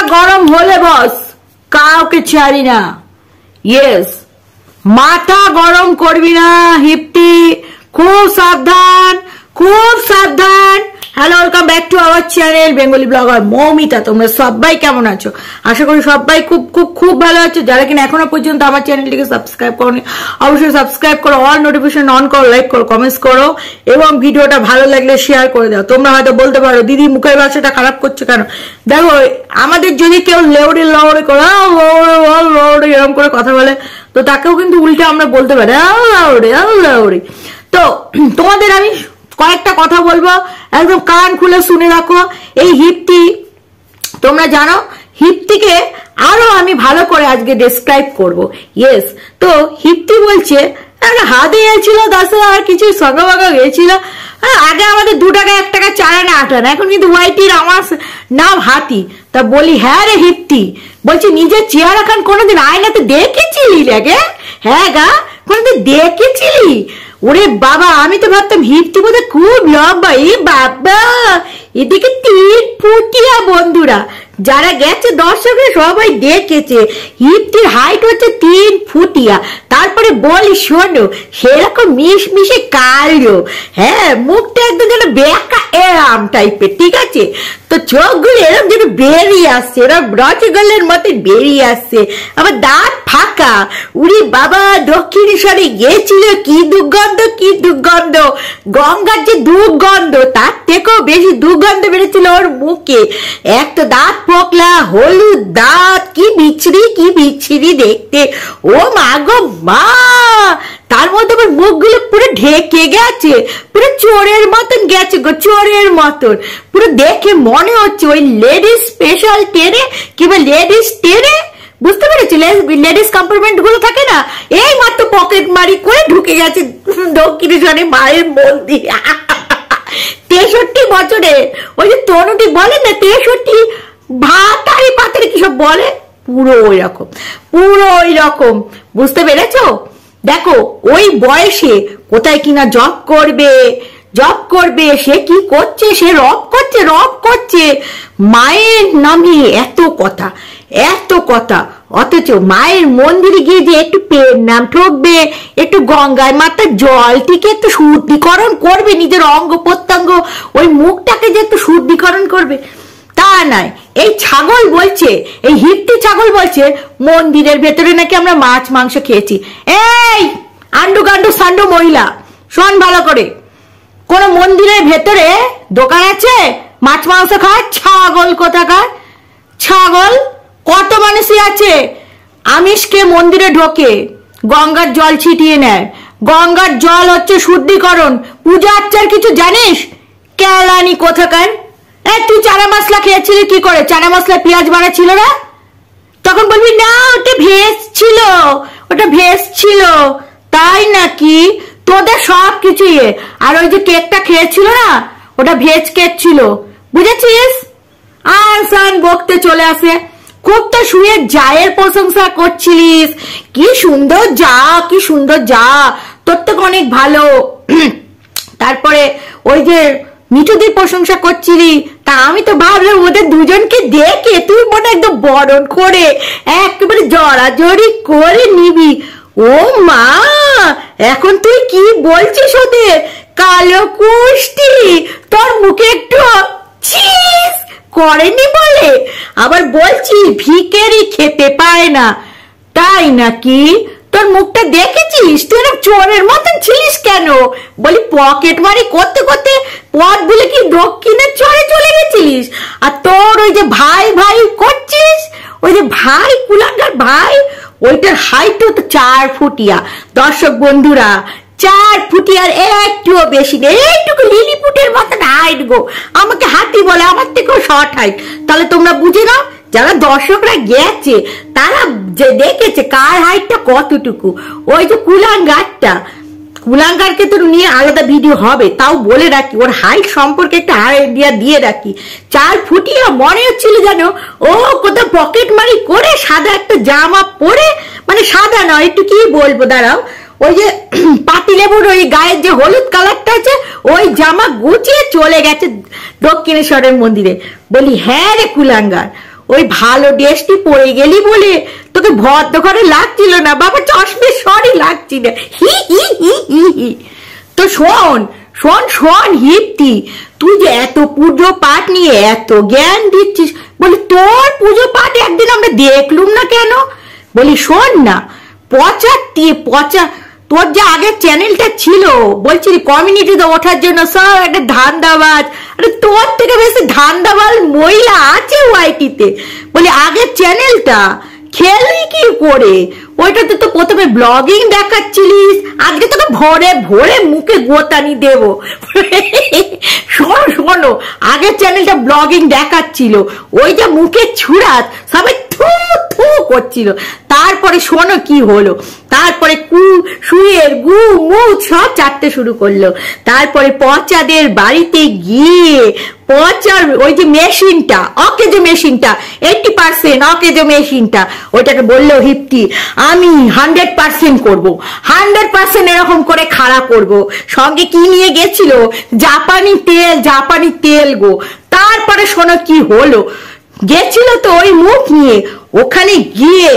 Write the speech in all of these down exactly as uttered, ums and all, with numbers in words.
গরম হলে বস কাউকে ছাড়ি না। ইয়েস, মাথা গরম করবি না হিপ্টি, খুব সাবধান, খুব সাবধান। Hello, welcome back to our channel Bengali blogger Moumita. তোমরা সবাই কেমন আছো? আশা করি সবাই খুব খুব খুব ভালো আছো। যারা কিনা এখনো পর্যন্ত আমার চ্যানেলটিকে সাবস্ক্রাইব করোনি, অবশ্যই সাবস্ক্রাইব করো, অল নোটিফিকেশন অন করো, লাইক করো, কমেন্টস করো এবং ভিডিওটা ভালো লাগলে শেয়ার করে দাও। তোমরা হয়তো বলতে পারো দিদি মুখের ভাষাটা খারাপ করছো কেন? দেখো, আমাদের যদি কেউ লেউড়ে লাউড়ে করে লাউড়ে এরকম করে কথা বলে, তো তাকেও কিন্তু উল্টে আমরা বলতে পারি লাউড়ে লাউড়ে। তো তোমাদের আমি কয়েকটা কথা বলবো, একদম কান খুলে শুনে রাখো। এই হিপ্টি, তোমরা জানো হিপ্টিকে আরো আমি ভালো করে আজকে ডেসক্রাইব করব। ইয়েস, তো হিপ্টি বলছে হাতে গেছিল দশ আর কিছু সঙ্গে বাগা গেছিল। আগে আমাদের দু টাকা এক টাকা চার আনা আট আনা, এখন কিন্তু ওয়াইটির আমার নাম হাতি। তা বলি হ্যাঁ রে হিপ্টি, বলছি নিজের চেহারা খান কোনোদিন আয়নাতে দেখেছিলি রে? হ্যাঁ গা, কোনোদিন দেখেছিলি? ওরে বাবা, আমি তো ভাবতাম হিপ্টি বোধ খুব লম্বা। এই বাবা, এদিকে তিন ফুটিয়া। বন্ধুরা যারা গেছে দর্শকরা সবাই দেখেছে হিপ্টির হাইট হচ্ছে তিন ফুটিয়া। তারপরে বলি শোনো, সেরকম মিশ মিশে কালো, হ্যাঁ মুখটা একদম যেন বেকা এরাম টাইপের, ঠিক আছে? তো চোখগুলো এরকম যেন বেরিয়ে আসছে, এরকম রসগোল্লার মতো বেরিয়ে আসছে, আবার দাঁত ফাঁকা। উড়ি বাবা, দক্ষিণেশ্বরে গিয়েছিল, কি দুর্গন্ধ কি দুর্গন্ধ, গঙ্গার যে দুর্গন্ধ তার থেকেও বেশি দুর্গন্ধ বেড়েছিল ওর মুখে। এক তো দাঁত পোকলা, হলুদ দাঁত, কি বিচ্ছিরি কি বিচ্ছিরি দেখতে। ও মা গো মা, তার মধ্যে আবার মুখগুলো পুরো ঢেকে গেছে, পুরো চোরের মতন গেছে গো, চোরের মতন। পুরো দেখে মনে হচ্ছে ওই লেডিস স্পেশাল ট্রেনে কিংবা লেডিস ট্রেনে, বুঝতে পেরেছি, লেডিস কম্পার্টমেন্ট গুলো থাকে না, এই মাত্র পকেট মারি করে ঢুকে গেছে দক্ষিণেশ্বরে মায়ের মন্দির। তেষট্টি বছরে ওই যে তনুটি বলে না, তেষট্টি ভাতারি পাতারি কিসব বলে, পুরো ওই রকম, পুরো ওই রকম, বুঝতে পেরেছো? দেখো ওই বয়সে কোথায় কিনা জব করবে, জব করবে, সে কি করছে, সে রব করছে রব করছে মায়ের নামে এত কথা এত কথা, অথচ মায়ের মন্দিরে গিয়ে যে একটু পেট নাম ঠকবে, একটু গঙ্গায় মাথার জলটিকে একটু শুদ্ধিকরণ করবে, নিজের অঙ্গ প্রত্যঙ্গ ওই মুখটাকে যে একটু শুদ্ধিকরণ করবে, তা নয়। এই ছাগল বলছে, এই হিপ্টি ছাগল বলছে মন্দিরের ভেতরে নাকি আমরা মাছ মাংস খেয়েছি। এই আন্ডু গান্ডু সান্ডু মহিলা, শোন ভালো করে, কোন মন্দিরের ভেতরে দোকান আছে মাছ মাংস খায়? ছাগল কোথাকার ছাগল। কত মানুষই আছে আমিষকে মন্দিরে ঢোকে, গঙ্গার জল ছিটিয়ে নেয়। গঙ্গার জল হচ্ছে শুদ্ধিকরণ। পূজা আর্চার কিছু জানিস? কেলানি কোথাকার। এই তুই চানা মশলা খেয়েছিলি কি করে? চানা মশলা পেঁয়াজ বাড়া ছিল না? তখন বলবি না ওটা ভেজ ছিল, ওটা ভেজ ছিল। তাই নাকি? তোদের সব কিছুই। আর ওই যে কেকটা খেয়েছিল না, ওটা ভেজ কেক ছিল, বুঝেছিস? আর সান বকতে চলে আসে। খুব তো শুয়ে জায়ের প্রশংসা করছিলিস, কি সুন্দর যা, কি সুন্দর যা, তোর তো অনেক ভালো। তারপরে ওই যে মিঠুদির প্রশংসা করছিলি, তা আমি তো ভাবলাম ওদের দুজনকে দেখে তুই মনে একদম বরণ করে একেবারে জড়াজড়ি করে নিবি। ও মা, এখন তুই কি বলছিস ওদের? কালো কুষ্টি, তোর মুখে একটু চিজ করেনি বলে আবার বলছি ভিকেরি খেতে পায় না, তাই নাকি? তোর মুখটা দেখেছিস? তুই এরকম চোরের মতন ছিলিস কেন? বলি পকেট মারি করতে করতে পথ বলে কি দক্ষিণের চরে চলে গেছিলিস? আর তোর ওই যে ভাই ভাই করছিস, ওই যে ভাই কুলাঙ্গার ভাই, ওইটার হাইট তো চার ফুটিয়া। দর্শক বন্ধুরা, চার ফুটিয়ার একটুও বেশি নেই, এইটুকু লিলিপুটের মতন হাইট গো। আমাকে হাতি বলে, আমার থেকেও শর্ট হাইট। তাহলে তোমরা বুঝে নাও, যারা দর্শকরা গেছে তারা যে দেখেছে কার হাইটটা কতটুকু। ওই যে কুলাঙ্গারটা, কুলাঙ্গারকে তো নিয়ে আলাদা ভিডিও হবে, তাও বলে রাখি ওর হাইট সম্পর্কে একটা আইডিয়া দিয়ে রাখি। চার ফুটিয়া মনে হচ্ছিল যেন ও কোথাও পকেট মারি করে সাদা একটা জামা পরে, মানে সাদা নয়, একটু কি বলবো দাঁড়াও, ওই যে পাতিলেবুর ওই গায়ের যে হলুদ কালারটা আছে ওই জামা গুছিয়ে চলে গেছে দক্ষিণেশ্বরের মন্দিরে। বলি হ্যাঁ রে কুলাঙ্গার, ওই ভালো ড্রেসটি পরে গেলি বলে তোকে ভদ্র ঘরে লাগছিল না বাবা, চশমে সরি লাগছিল। হি হি হি হি হি। তো শোন শোন শোন হিপ্তি, তুই যে এত পুজো পাঠ নিয়ে এত জ্ঞান দিচ্ছিস, বলি তোর পুজো পাঠ একদিন আমরা দেখলুম না কেন? বলি শোন না, পচা পচা তোর যে আগের চ্যানেলটা ছিল বলছিলি কমিউনিটিতে ওঠার জন্য, সব একটা ধান্দাবাজ। আরে তোর থেকে বেশি ধান্দাবাজ মহিলা আছে ওয়াইটিতে। বলি আগের চ্যানেলটা খেললি কি করে? ওইটাতে তো প্রথমে ব্লগিং দেখাচ্ছিলিস, আজকে তোকে ভরে ভরে মুখে গোতানি দেব। শোনো শোনো, আগের চ্যানেলটা ব্লগিং দেখাচ্ছিল, ওই যে মুখে ছুড়াত সবাই থু থু করছিল। তারপরে শোনো কি হলো, তারপরে কু শুয়ের গু মুখ সব চাটতে শুরু করলো। তারপরে পচাদের বাড়িতে গিয়ে পচার ওই যে মেশিনটা, ওকে যে মেশিনটা এইটি পার্সেন্ট ওকে যে মেশিনটা, ওইটাকে বললো হিপ্তি আমি হান্ড্রেড পার্সেন্ট করবো, হান্ড্রেড পার্সেন্ট এরকম করে খাড়া করবো। সঙ্গে কি নিয়ে গেছিল? জাপানি তেল, জাপানি তেল গো। তারপরে শোনো কি হলো, গেছিল তো ওই মুখ নিয়ে, ওখানে গিয়ে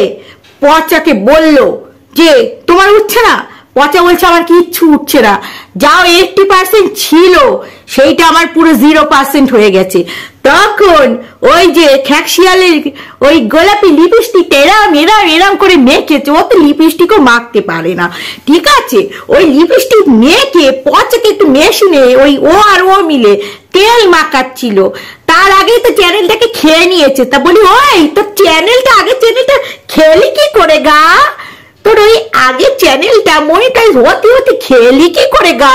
পচাকে বললো যে তোমার উঠছে না? পচা বলছে আমার কিচ্ছু উঠছে না, যাও এইটটি পার্সেন্ট ছিল সেইটা আমার পুরো জিরো পার্সেন্ট হয়ে গেছে। তখন ওই যে খ্যাকশিয়ালের ওই গোলাপি লিপস্টিকটা এরাম এরাম এরাম করে মেখেছে, ও তো লিপস্টিকও মাখতে পারে না, ঠিক আছে? ওই লিপস্টিক মেখে পচাকে একটু মেশিনে ওই ও আর ও মিলে তেল মাখাচ্ছিল। তার আগেই তো চ্যানেলটাকে খেয়ে নিয়েছে। তা বলি ওই তোর চ্যানেলটা আগে চ্যানেলটা খেলি কি করে গা? তোর ওই আগের চ্যানেলটা মনিটাইজ হতে হতে খেলি কি করে গা?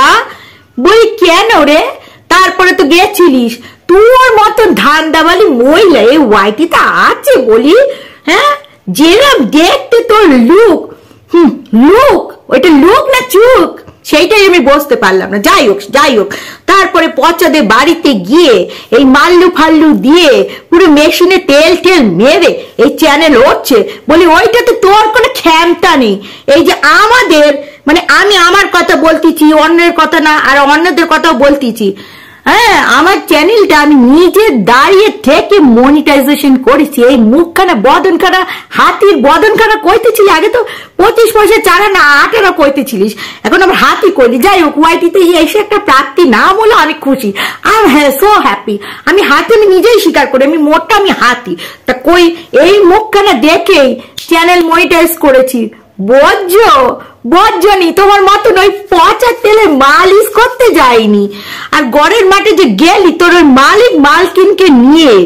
বলি কেন রে? তারপরে তো গেছিলিস, তোর মতন ধান্দাবালি মহিলা এই ওয়াইটিতে আছে বলি, হ্যাঁ? যেরকম দেখতে তোর লুক, হুম লুক, ওইটা লুক না চুক সেইটাই আমি বুঝতে পারলাম না। যাই হোক যাই হোক তারপরে পচাদের বাড়িতে গিয়ে এই মাল্লু ফাল্লু দিয়ে পুরো মেশিনে তেল টেল মেরে এই চ্যানেল হচ্ছে। বলি ওইটা তো তোর কোনো ক্ষমতা নেই। এই যে আমাদের মানে আমি আমার কথা বলতেছি, অন্যের কথা না, আর অন্যদের কথাও বলতেছি। হ্যাঁ, আমার চ্যানেলটা আমি নিজে দাঁড়িয়ে থেকে মনিটাইজেশন করেছি। এই মুখখানা বদনখানা হাতির বদনখানা কইতেছিলি, আগে তো পঁচিশ পয়সা চারা না আটারা কইতেছিলিস, এখন আমার হাতি করলি। যাই হোক ওয়াইটিতে এসে একটা প্রাপ্তি নাম হলো, আমি খুশি। আর হ্যাঁ সো হ্যাপি, আমি হাতি, আমি নিজেই স্বীকার করি আমি মোটা, আমি হাতি। তা কই এই মুখখানা দেখেই চ্যানেল মনিটাইজ করেছি। বজ্র বজ্রনি তোমার মতন ওই পচা তেলে মালিশ করতে যায়নি। আর গড়ের মাঠে যে গেলি তোর ওই মালিক মালকিনকে নিয়ে,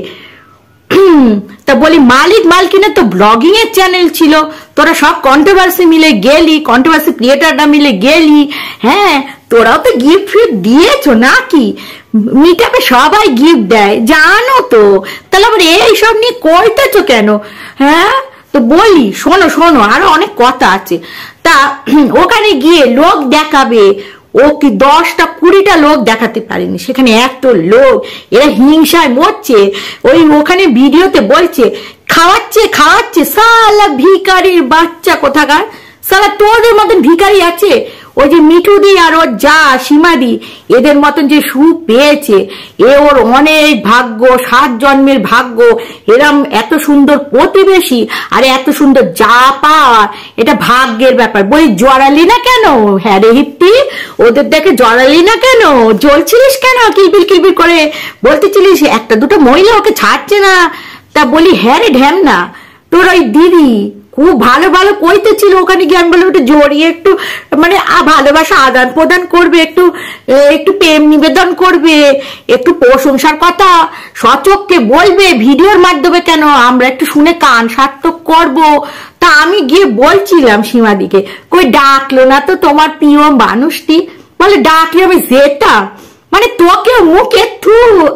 তা বলি মালিক মালকিনের তো ব্লগিং এর চ্যানেল ছিল, তোরা সব কন্ট্রোভার্সি মিলে গেলি, কন্ট্রোভার্সি ক্রিয়েটাররা মিলে গেলি। হ্যাঁ, তোরাও তো গিফট ফিফট দিয়েছো নাকি? মিটআপে সবাই গিফট দেয় জানো তো, তাহলে আবার এইসব নিয়ে কইতেছো কেন? হ্যাঁ, তো বলি শোনো শোনো আরো অনেক কথা আছে। তা ওখানে গিয়ে লোক দেখাবে, ও কি দশটা কুড়িটা লোক দেখাতে পারেনি, সেখানে এত লোক, এরা হিংসায় মরছে। ওই ওখানে ভিডিওতে বলছে খাওয়াচ্ছে খাওয়াচ্ছে, সালা ভিখারির বাচ্চা কোথাকার, সালা তোদের মতন ভিখারি আছে? ওই যে মিঠুদি আর ওর যা সীমাদি, এদের মতন যে সুখ পেয়েছে, এ ওর অনেক ভাগ্য, সাত জন্মের ভাগ্য। এরম এত সুন্দর প্রতিবেশী আর এত সুন্দর যা পাওয়া, এটা ভাগ্যের ব্যাপার। বই জড়ালি না কেন? হ্যাঁ রে হিপ্তি, ওদের দেখে জড়ালি না কেন? জ্বলছিলিস কেন কিলবিল কিলবিল করে? বলতেছিলিস একটা দুটো মহিলা ওকে ছাড়ছে না। তা বলি হ্যাঁ রে ঢ্যাম না, তোর ওই দিদি খুব ভালো ভালো কইতেছিল, ওখানে গিয়ে আমি বললাম একটু জড়িয়ে একটু মানে ভালোবাসা আদান প্রদান করবে, একটু একটু প্রেম নিবেদন করবে, একটু প্রশংসার কথা সচক্ষে বলবে ভিডিওর মাধ্যমে, কেন আমরা একটু শুনে কান সার্থক করবো। তা আমি গিয়ে বলছিলাম সীমাদিকে, কই ডাকলো না তো তোমার প্রিয় মানুষটি? বলে ডাকলে আমি যেটা মানে তোকে মুখে থু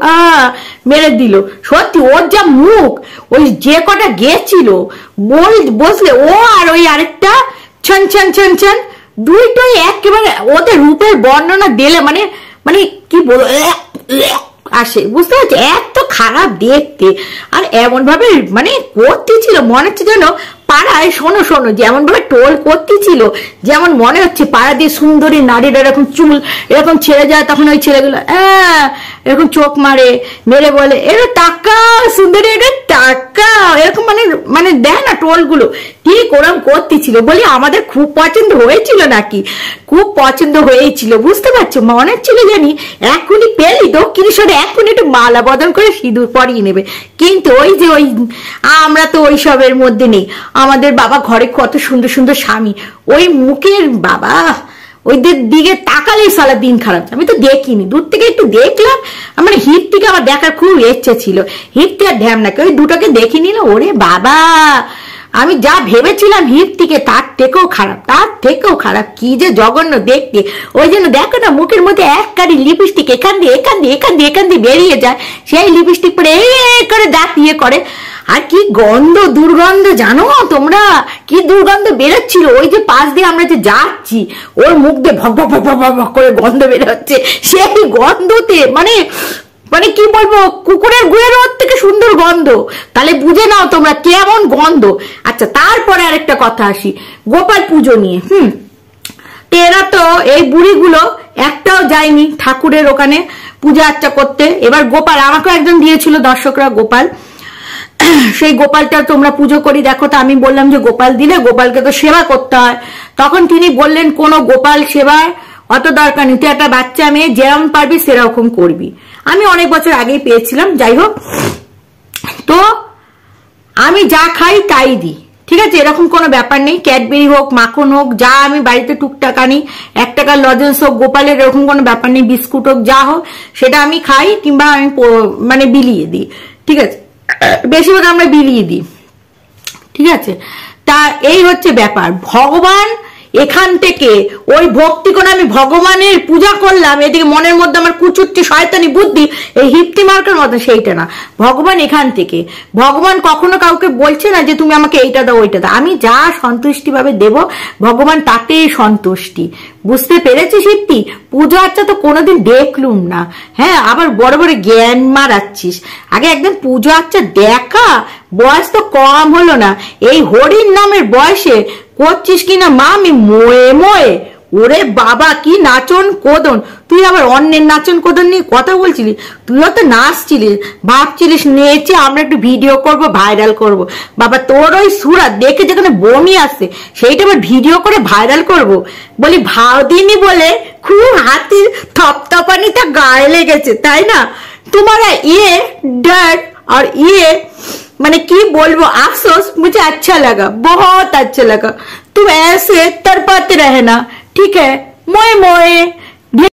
মেরে দিল। সত্যি ওর যা মুখ, ওই যে কটা গেছিল বল বসলে ও আর ওই আরেকটা ছন ছন ছন ছন, দুইটাই একেবারে ওদের রূপের বর্ণনা দিলে মানে মানে কি বল আসে, বুঝতে পারছি এত খারাপ দেখতে। আর এমন ভাবে মানে করতেছিল মনে হচ্ছে যেন পাড়ায়, শোনো শোনো যেমন ভাবে টোল করতেছিল, যেমন মনে হচ্ছে পাড়া দিয়ে সুন্দরী নারীরা এরকম চুল এরকম ছেড়ে যায়, তখন ওই ছেলেগুলো এরকম চোখ মারে, মেরে বলে এরা টাকা সুন্দরী, এটা টাকা এরকম মানে মানে দেয় না টোল গুলো, ঠিক ওরকম করতেছিল। বলি আমাদের খুব পছন্দ হয়েছিল নাকি? খুব পছন্দ হয়েছিল, বুঝতে পারছো? মনে ছিল জানি এখনই পেলি দক্ষিণেশ্বরে এখন একটু মালা বদল করে সিঁদুর পরিয়ে নেবে, কিন্তু ওই যে ওই আমরা তো ওই সবের মধ্যে নেই। আমাদের বাবা ঘরে কত সুন্দর সুন্দর স্বামী, ওই মুখের বাবা ওই দিকে তাকালেই সারা দিন খারাপ। আমি তো দেখিনি, দূর থেকে একটু দেখলাম, মানে হিপ থেকে আমার দেখার খুব ইচ্ছে ছিল। হিপটি আর ঢ্যামনাকে ওই দুটোকে দেখে নিল, ওরে বাবা আমি যা ভেবেছিলাম হিপ থেকে তার থেকেও খারাপ, তার থেকেও খারাপ, কি যে জঘন্য দেখতে। ওই জন্য দেখো না মুখের মধ্যে এক কারি লিপস্টিক এখান দিয়ে এখান দিয়ে এখান দিয়ে এখান দিয়ে বেরিয়ে যায়, সেই লিপস্টিক পরে এই করে দাঁত ইয়ে করে। আর কি গন্ধ, দুর্গন্ধ জানো তোমরা, কি দুর্গন্ধ বেরোচ্ছিল। ওই যে পাশ দিয়ে আমরা যে যাচ্ছি ওর মুখ দিয়ে ভক ভক ভক ভক ভক করে গন্ধ বেরোচ্ছে, সেই গন্ধতে মানে মানে কি বলবো, কুকুরের গুয়ের ওর থেকে সুন্দর গন্ধ। তাহলে বুঝে নাও তোমরা কেমন গন্ধ। আচ্ছা তারপরে আরেকটা কথা আসি গোপাল পুজো নিয়ে। হুম এরা তো এই বুড়িগুলো একটাও যায়নি ঠাকুরের ওখানে পূজা আর্চা করতে। এবার গোপাল আমাকেও একজন দিয়েছিল দর্শকরা গোপাল, সেই গোপালটা তোমরা পুজো করি দেখো। তো আমি বললাম যে গোপাল দিলে গোপালকে তো সেবা করতে হয়। তখন তিনি বললেন কোনো গোপাল সেবার অত দরকার নেই, তুই একটা বাচ্চা মেয়ে যেরকম পারবি সেরকম করবি। আমি অনেক বছর আগেই পেয়েছিলাম, যাই হোক। তো আমি যা খাই তাই দিই, ঠিক আছে, এরকম কোনো ব্যাপার নেই। ক্যাডবেরি হোক মাখন হোক যা আমি বাড়িতে টুকটাক আনি, এক টাকার লজেন্স হোক গোপালের এরকম কোনো ব্যাপার নেই, বিস্কুট হোক যা হোক সেটা আমি খাই কিংবা আমি মানে বিলিয়ে দিই, ঠিক আছে, বেশিরভাগ আমরা বিলিয়ে দিই, ঠিক আছে। তা এই হচ্ছে ব্যাপার। ভগবান এখান থেকে ওই ভক্তি করে আমি ভগবানের পূজা করলাম, এদিকে মনের মধ্যে আমার কুচুরটি শয়তানি বুদ্ধি এই হিপ্তি মার্কার মতো, সেইটা না। ভগবান এখান থেকে, ভগবান কখনো কাউকে বলছে না যে তুমি আমাকে এইটা দাও ওইটা দাও, আমি যা সন্তুষ্টি ভাবে দেব ভগবান তাতেই সন্তুষ্টি। বুঝতে পেরেছিস হিপ্তি? পুজো আচ্ছা তো কোনোদিন দেখলুম না, হ্যাঁ আবার বড় বড় জ্ঞান মারাচ্ছিস। আগে একদম পুজো আচ্ছা দেখা, বয়স তো কম হলো না, এই হরির নামের বয়সে করছিস কিনা মা আমি মোয়ে মোয়ে। ওরে বাবা কি নাচন কোদন, তুই আবার অন্যের নাচন কোদন নিয়ে কথা বলছিলি? তুইও তো নাচছিলিস, ভাবছিলিস নেচে আমরা একটু ভিডিও করব ভাইরাল করব। বাবা তোর ওই সুরাত দেখে যেখানে বমি আসছে সেইটা আবার ভিডিও করে ভাইরাল করব বলি ভাও দিনি বলে খুব হাতির থপথপানিটা গায়ে লেগেছে, তাই না? तुम्हारा ये डर और ये मैंने की बोलबो अफसोस मुझे अच्छा लगा, बहुत अच्छा लगा। तुम ऐसे तड़पाते रहना, ठीक है? मोए मोए।